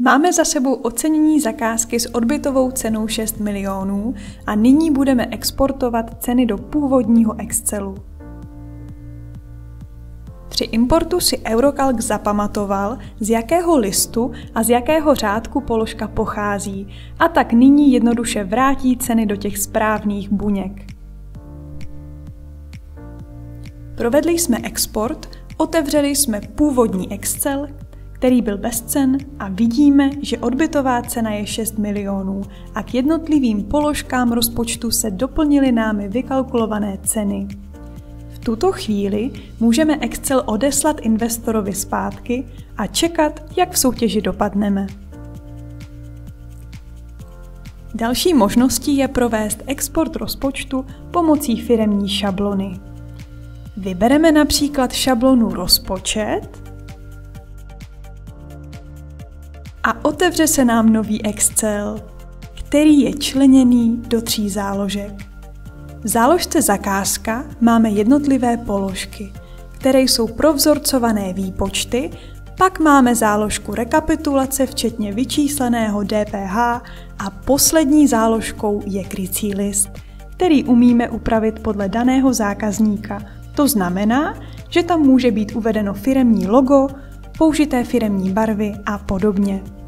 Máme za sebou ocenění zakázky s odbytovou cenou 6 milionů a nyní budeme exportovat ceny do původního Excelu. Při importu si Eurocalc zapamatoval, z jakého listu a z jakého řádku položka pochází, a tak nyní jednoduše vrátí ceny do těch správných buněk. Provedli jsme export, otevřeli jsme původní Excel, který byl bez cen, a vidíme, že odbytová cena je 6 milionů a k jednotlivým položkám rozpočtu se doplnily námi vykalkulované ceny. V tuto chvíli můžeme Excel odeslat investorovi zpátky a čekat, jak v soutěži dopadneme. Další možností je provést export rozpočtu pomocí firemní šablony. Vybereme například šablonu rozpočet a otevře se nám nový Excel, který je členěný do 3 záložek. V záložce zakázka máme jednotlivé položky, které jsou provzorcované výpočty, pak máme záložku rekapitulace včetně vyčísleného DPH a poslední záložkou je krycí list, který umíme upravit podle daného zákazníka. To znamená, že tam může být uvedeno firemní logo, použité firemní barvy a podobně.